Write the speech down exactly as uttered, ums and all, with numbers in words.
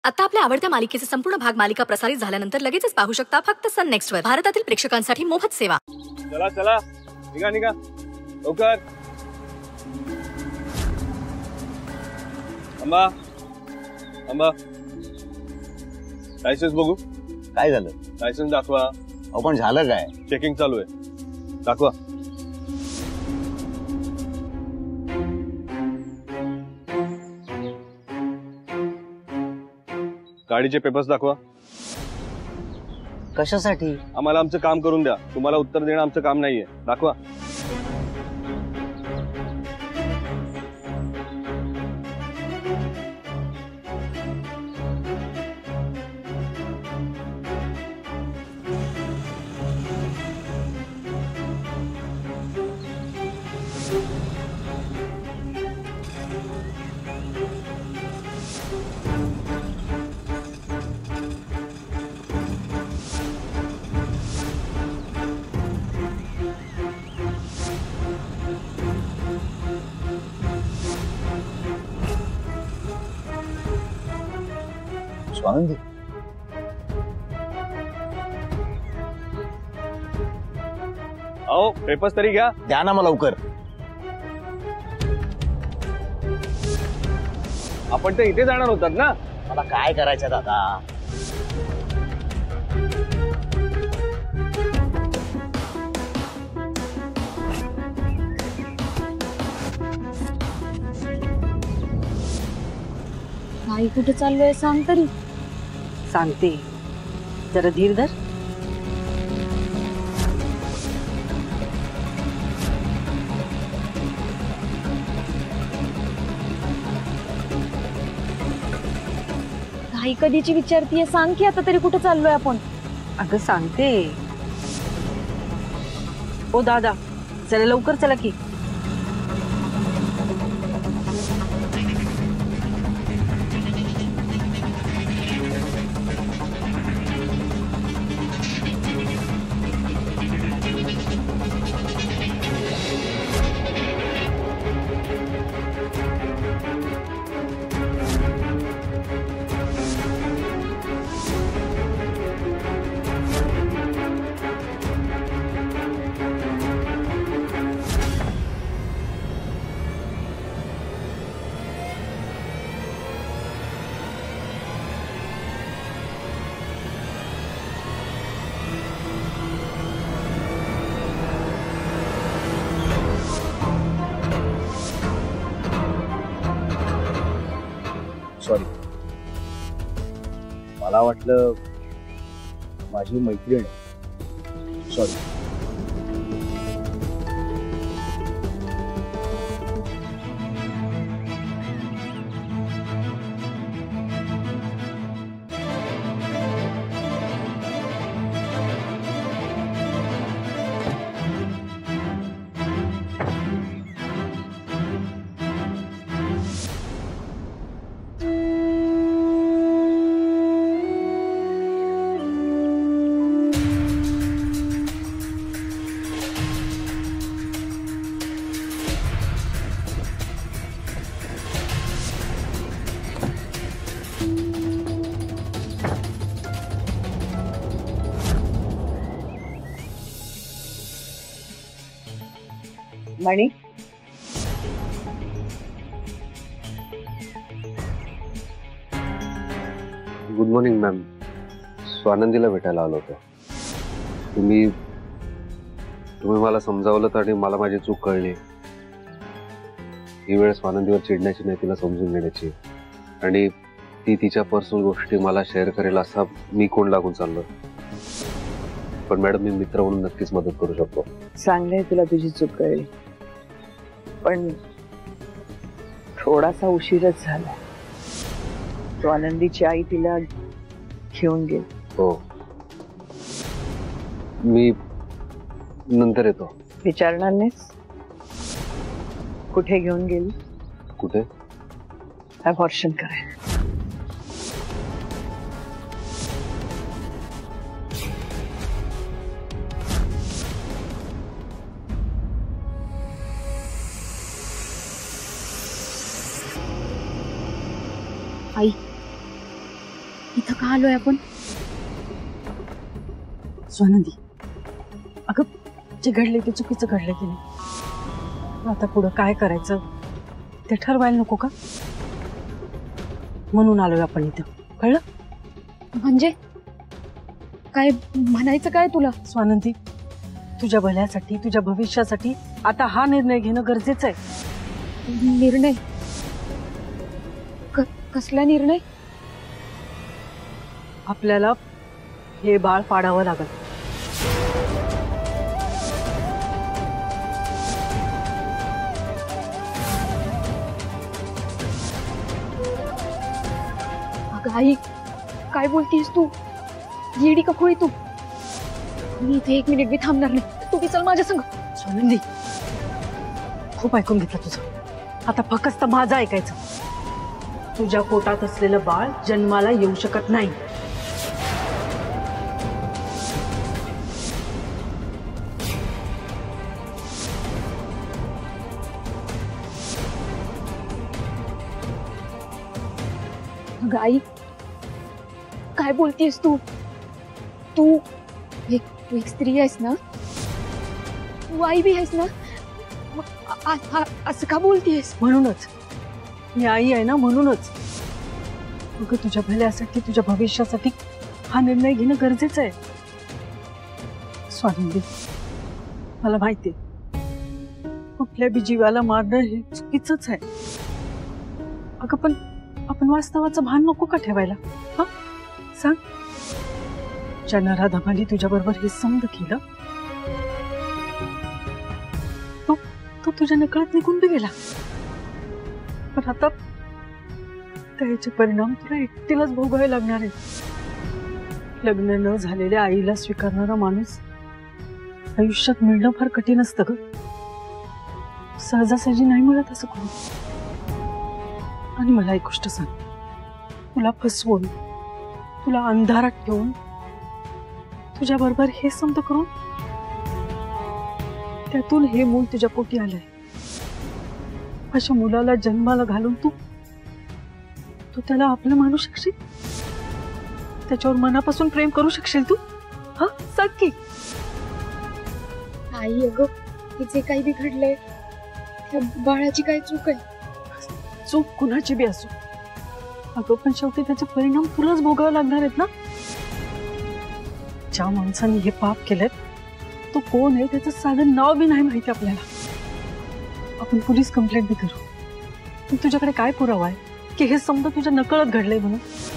आता आपल्या आवडत्या मालिकेचे संपूर्ण भाग मालिका प्रसारित झाल्यानंतर लगेचच पाहू शकता फक्त सन नेक्स्ट वर. भारतातील प्रेक्षकांसाठी मोफत सेवा. चला चला निघा निघा लवकर. अम्मा अम्मा लायसन्स बघू. काय झालं? लायसन्स दाखवा. अहो पण झालं काय? चेकिंग चालू आहे. दाखवा. गाडीचे पेपर्स दाखवा. कशासाठी? आम्हाला आमचं काम करून द्या. तुम्हाला उत्तर देणं आमचं काम नाहीये. दाखवा. स्वानंदी अहो पेपर्स तरी घ्या. द्या ना मग लवकर. आपण तर इथे जाणार होतात ना. मला काय करायचं दादा? आई कुठे चाललोय सांग तरी. सांगते जरा धीर धर. आई कधीची विचारतीये सांग की आता तरी कुठे चाललोय आपण. अगं सांगते. ओ दादा चला लवकर चला की. सॉरी, मला वाटलं माझी मैत्रीण. सॉरी. मणी गुड मॉर्निंग मॅम. स्वानंदीला भेटायला आलो होतो. तुम्ही तुम्ही मला समजावलं आणि मला माझी चूक कळली. ही वेळ स्वानंदीवर चिडण्याची नाही, तिला समजून घेण्याची. आणि ती तिच्या पर्सनल गोष्टी मला शेअर करेल असा मी कोण लागून चाललो. पण मॅडम मी मित्र म्हणून नक्कीच मदत करू शकतो. चांगलंय तुला तुझी चूक कळली, पण थोडासा उशीरच झाला. तो आनंदीची आई तिला घेऊन गेली. हो, मी नंतर येतो. विचारणार नाहीस कुठे घेऊन गेली? कुठे? अबॉर्शन करायला. आई इथं का आलोय आपण? स्वानंदी, अगं जे घडले ते चुकीचं घडलं की नाही. आता पुढं काय करायचं ते ठरवायला नको का? म्हणून आलोय आपण इथं, कळलं? म्हणजे काय म्हणायचं काय तुला? स्वानंदी, तुझ्या भल्यासाठी, तुझ्या भविष्यासाठी आता हा निर्णय घेणं गरजेचं आहे. निर्णय? क- कसला निर्णय? आपल्याला हे बाळ पाडावं लागल. अगं आई, काय बोलतीस तू? येडी का खोळी तू? मी इथे एक मिनिट बी थांबणार नाही. तू बी चल माझ्या संग. स्वानंदी, खूप ऐकून घेतलं तुझं. आता फक्त माझं ऐकायचं. तुझ्या पोटात असलेलं बाळ जन्माला येऊ शकत नाही. अगं आई, काय बोलतीयस तू? तू एक तू एक स्त्री आहेस ना? तू आई बी आहेस ना? मग आ- आ- आ- असं का बोलतीयस? म्हणूनच मी आई आहे ना, म्हणूनच अगं तुझ्या भल्यासाठी, तुझ्या भविष्यासाठी हा निर्णय घेणं गरजेचं आहे. स्वानंदी, मला माहिती कुठल्या बी जीवाला मारणं हे चुकीचंच आहे. अगं पण आपण वास्तवाचं भान नको का ठेवायला? हा सांग, ज्या नराधमाने तुझ्या बरोबर हे समज केलं तो तो तुझ्या नकळत निघून बी गेला. पण आता त्याचे परिणाम तुला एकटीलाच भोगावे लागणार आहेत. लग्न न झालेल्या आईला स्वीकारणारा माणूस आयुष्यात मिळणं फार कठीण असतं ग. सहजासहजी नाही मिळत असं कोणी. आणि मला एक गोष्ट सांग, तुला फसवून, तुला अंधारात ठेवून, तुझ्या बरोबर हे समज करून त्यातून हे मूल तुझ्या पोटी आलंय. अशा मुलाला जन्माला घालून तू तू त्याला आपलं मानू शकशील? त्याच्यावर मनापासून प्रेम करू शकशील तू? हा सांग की. आई, अगं हे जे काही बी घडलंय त्या बाळाची काय चूक आहे? चूक कुणाची बी असो, अगं पण शेवटी त्याचे परिणाम तुलाच भोगावे लागणार आहेत ना. ज्या माणसाने हे पाप केलंय तो कोण आहे त्याचं साधं नाव बी नाही माहिती आपल्याला. आपण पोलीस कंप्लेंट बी करू. पण तुझ्याकडे काय पुरावा आहे की हे समजा तुझ्या नकळत घडलंय म्हणून?